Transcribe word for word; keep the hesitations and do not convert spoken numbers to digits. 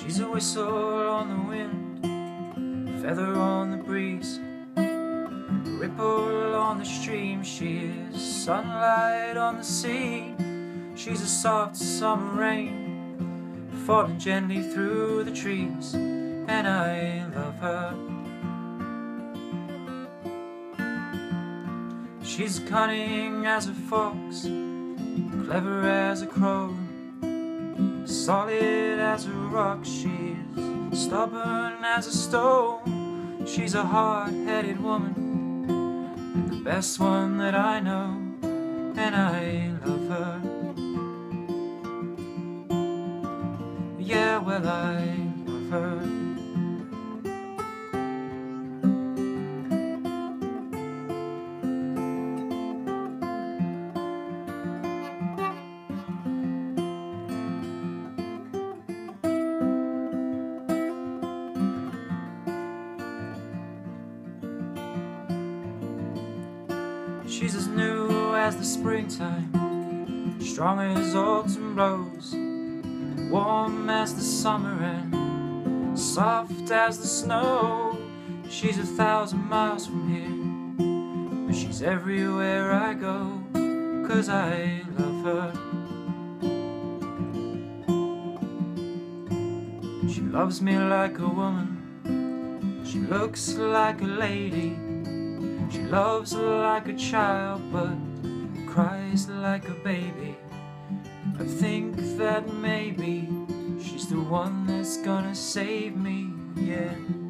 She's a whistle on the wind, a feather on the breeze, a ripple on the stream. She is sunlight on the sea. She's a soft summer rain falling gently through the trees, and I love her. She's cunning as a fox, clever as a crow, solid as a rock. She's stubborn as a stone. She's a hard-headed woman, and the best one that I know, and I love her. Yeah, well, I love her. She's as new as the springtime, strong as autumn blows, warm as the summer and soft as the snow. She's a thousand miles from here, but she's everywhere I go, 'cause I love her. She loves me like a woman, she looks like a lady. She loves like a child, but cries like a baby. I think that maybe she's the one that's gonna save me, yeah.